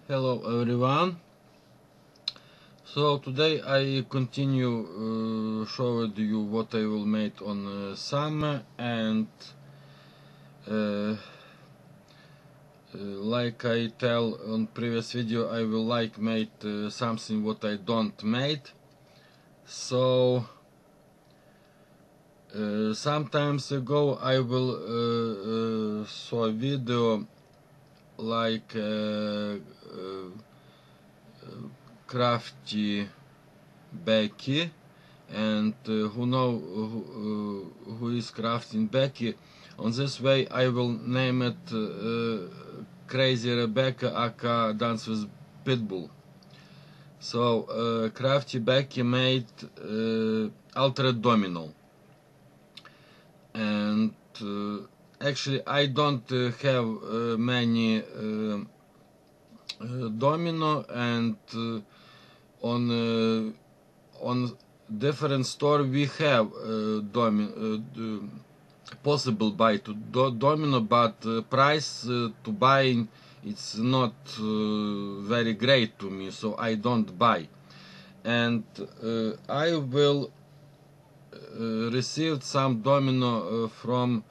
Hello everyone. So today I continue showing you what I will make on summer, and like I tell on previous video, I will make something what I don't made. So sometimes ago I will saw a video like crafty Becky, and who is crafting Becky. On this way I will name it Crazy Rebecca aka Dance with Pitbull. So crafty Becky made altered domino, and actually I don't have many domino, and on different store we have possible buy to domino, but price to buying it's not very great to me, so I don't buy. And I will receive some domino from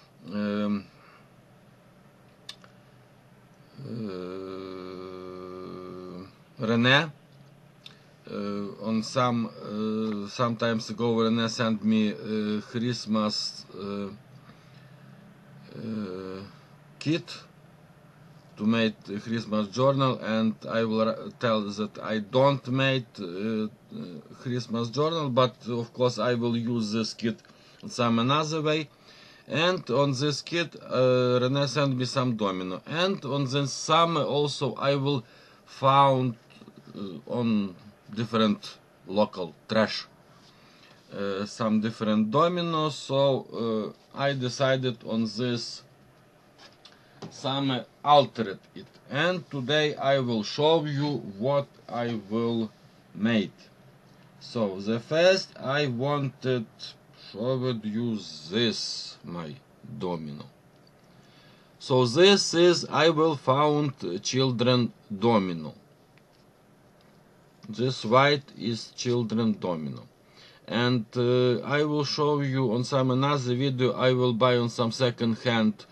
Rene. On sometimes ago Rene sent me Christmas kit to make a Christmas journal, and I will tell that I don't make Christmas journal, but of course I will use this kit in some another way. And on this kit Rene sent me some domino, and on this summer also I will found on different local trash some different dominoes. So I decided on this summer altered it, and today I will show you what I will make. So the first I wanted showed you this my domino. So this is I will found children domino. This white is children domino, and I will show you on some another video. I will buy on some second hand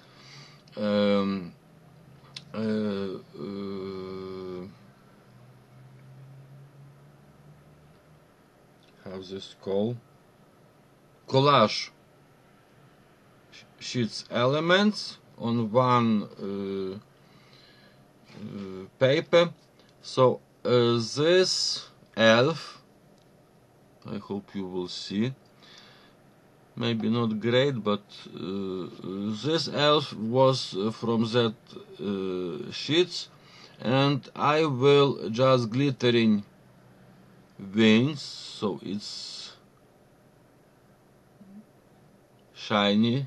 how's this called, collage sheets elements on one paper. So this elf, I hope you will see, maybe not great, but this elf was from that sheets, and I will just glittering wings, so it's shiny,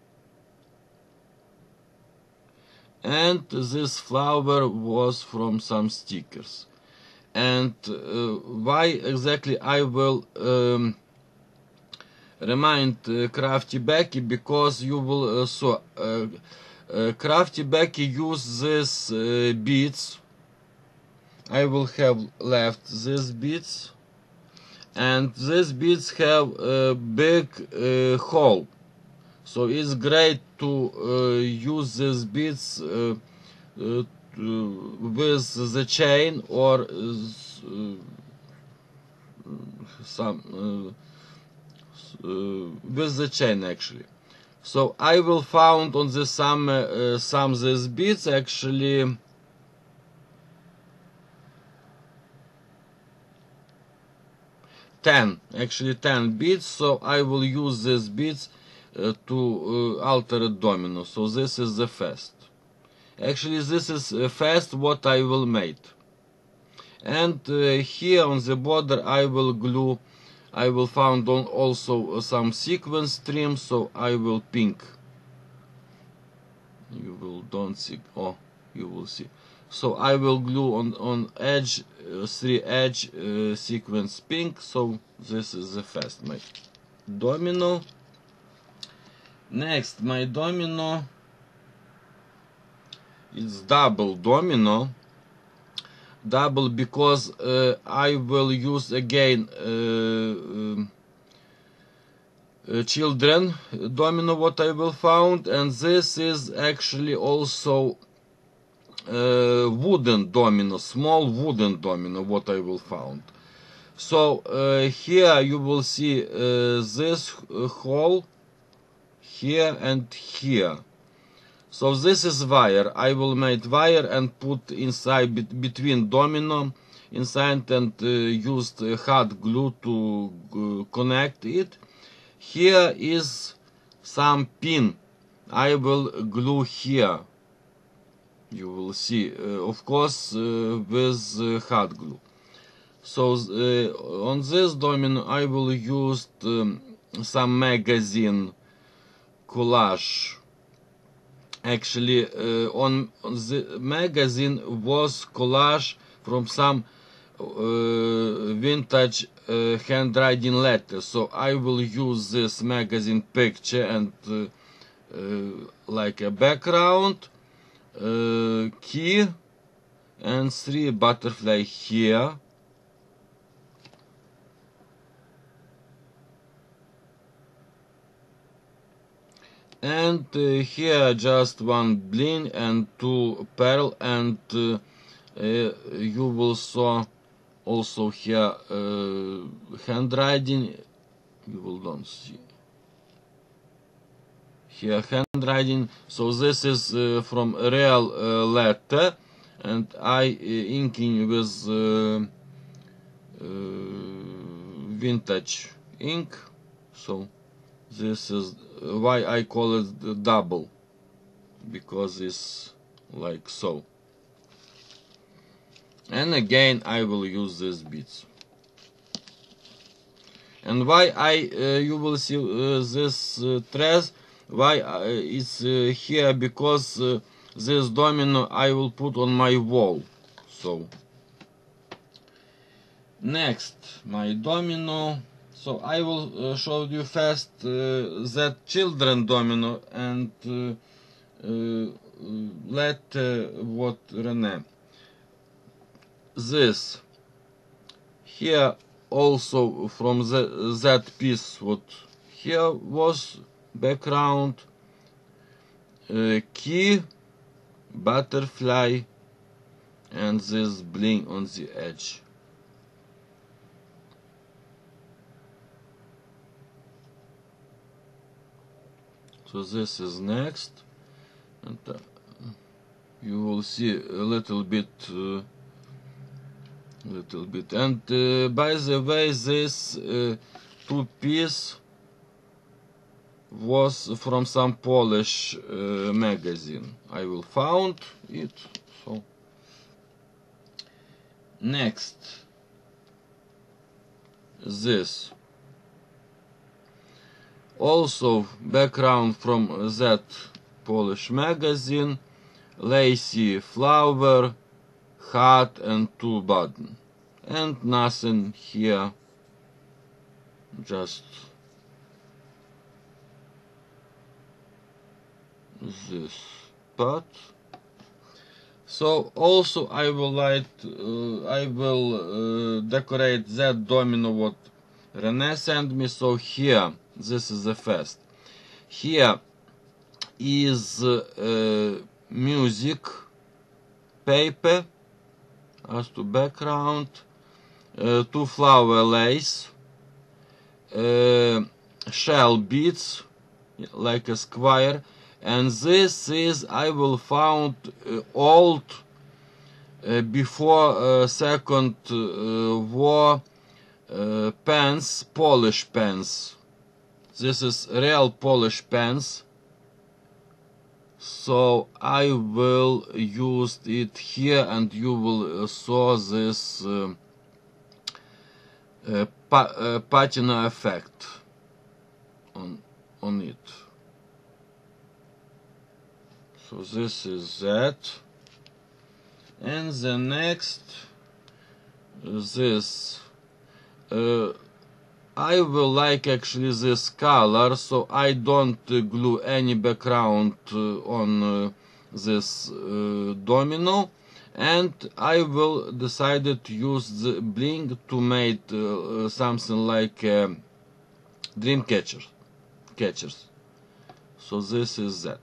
and this flower was from some stickers. And why exactly I will remind Crafty Becky, because you will Crafty Becky use this beads. I will have left these beads, and these beads have a big hole, so it's great to use these beads with the chain or with the chain actually. So I will found on the some these beads, actually 10 beads, so I will use these beads to alter domino. So this is the first. Actually this is first what I will make. And here on the border I will glue, I will found on also some sequence trim, so I will pink. You will don't see, oh you will see. So I will glue on edge, 3 edge sequence pink. So this is the first my domino. Next my domino is double domino, double because I will use again children domino what I will found, and this is actually also wooden domino, small wooden domino what I will found. So here you will see this hole here and here. So this is wire. I will make wire and put inside between domino inside, and used hot glue to connect it. Here is some pin. I will glue here. You will see, of course, with hot glue. So on this domino I will use some magazine collage. Actually, on the magazine was collage from some vintage handwriting letters. So I will use this magazine picture and like a background, key and 3 butterfly here. And here just 1 bling and 2 pearl, and you will saw also here handwriting. You will don't see here handwriting. So this is from real letter, and I inking with vintage ink. So this is why I call it double, because it's like so. And again I will use these beads. And why you will see this trace, why it's here, because this domino I will put on my wall. So next, my domino. So I will show you first that children domino, and let what rename. This here also from that piece, what here was background, key, butterfly, and this bling on the edge. So this is next, and you will see a little bit. And by the way, this 2 piece was from some Polish magazine. I will found it. So next, this also background from that Polish magazine, lacy flower, heart and 2 buttons, and nothing here, just this part. So also I will decorate that domino what Rene sent me. So here, this is the first. Here is music paper as to background, 2 flower lace, shell beads like a square, and this is I will found old before Second War pens, Polish pens. This is real Polish pens. So I will use it here, and you will saw this patina effect on it. So this is that, and the next, this I will like actually this color, so I don't glue any background on this domino, and I will decided to use the bling to make something like dream catchers. So this is that,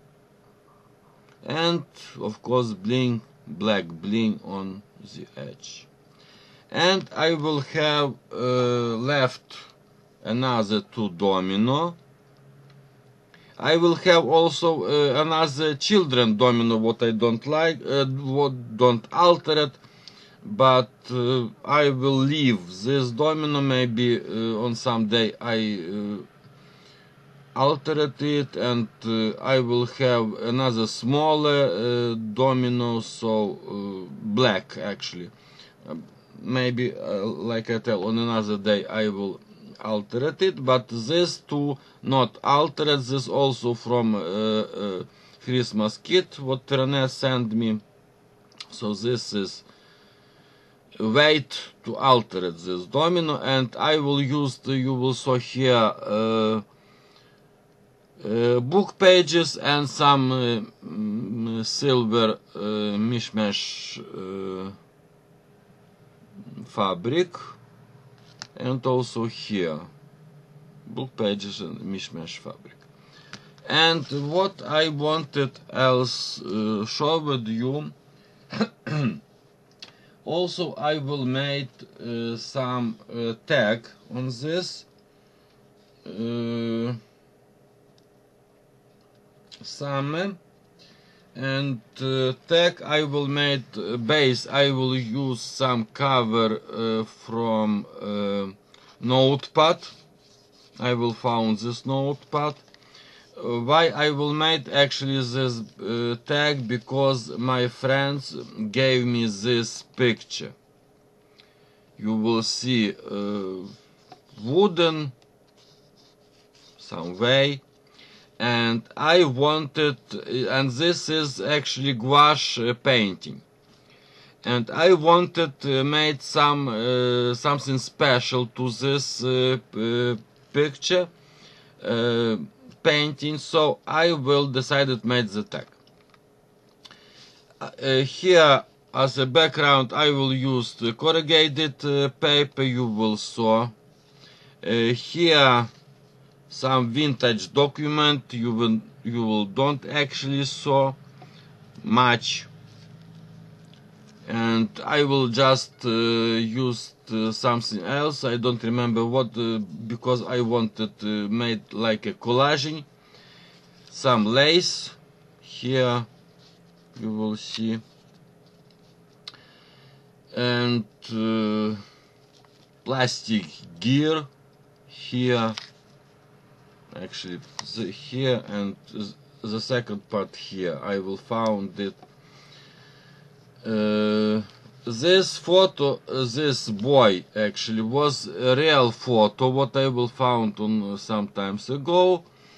and of course bling, black bling on the edge. And I will have left another 2 domino. I will have also another children domino, what I don't like, what don't alter it, but I will leave this domino. Maybe on some day I alter it, and I will have another smaller domino, so black actually. Maybe like I tell, on another day I will alter it, but this two not altered. This also from Christmas kit what René sent me. So this is wait to alter this domino, and I will use you will saw here book pages and some silver mishmash fabric, and also here book pages and mishmash fabric. And what I wanted else show with you, also I will make some tag on this, some, and tag I will make base. I will use some cover from notepad. I will found this notepad. Why I will make actually this tag? Because my friends gave me this picture. You will see wooden some way, and I wanted, and this is actually gouache painting, and I wanted to make some something special to this picture painting, so I will decided to make the tag. Here as a background I will use the corrugated paper. You will saw here some vintage document. You will don't actually saw much, and I will just use something else. I don't remember what, because I wanted to make like a collaging. Some lace here you will see, and plastic gear here, actually here, and the second part here I will found it. This photo, this boy actually was a real photo what I will found on some times ago.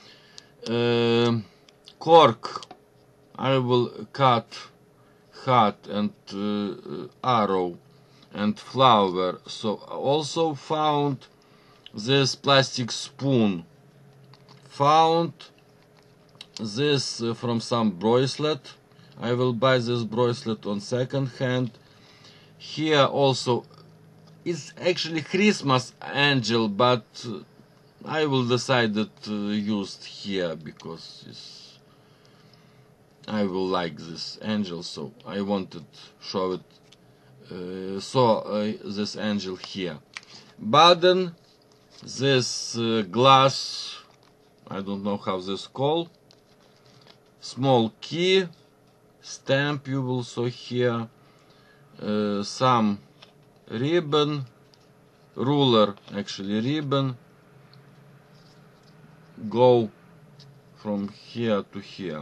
Cork I will cut heart and arrow and flower. So also found this plastic spoon, found this from some bracelet. I will buy this bracelet on second hand. Here also it's actually Christmas angel, but I will decide to use here because I will like this angel, so I wanted to show it. This angel here. Button, this glass, I don't know how this called. Small key, stamp you will saw here. Some ribbon, ruler, actually ribbon, go from here to here.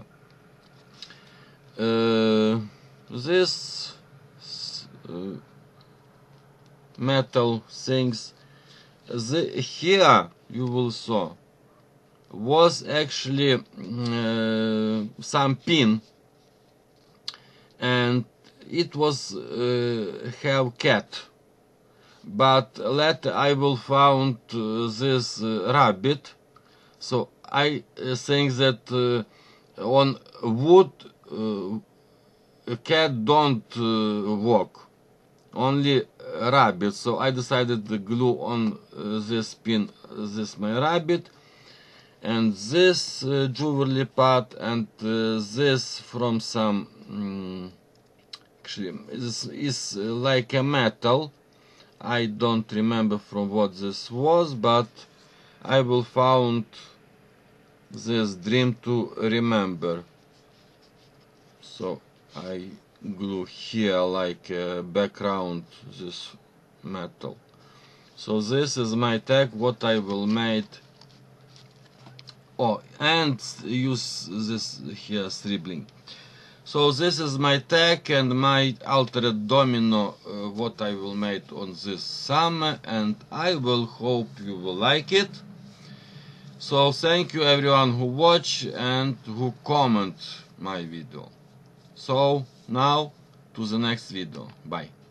This metal things, here you will saw was actually some pin, and it was have cat, but later I will found this rabbit. So I think that on wood a cat don't walk, only rabbit. So I decided to glue on this pin, this my rabbit, and this jewelry part, and this from some actually this is like a metal. I don't remember from what this was, but I will found this dream to remember. So I glue here like a background this metal. So this is my tag what I will make. Oh, and use this here scribbling. So this is my tag and my altered domino what I will make on this summer, and I will hope you will like it. So thank you everyone who watch and who comment my video. So now to the next video. Bye.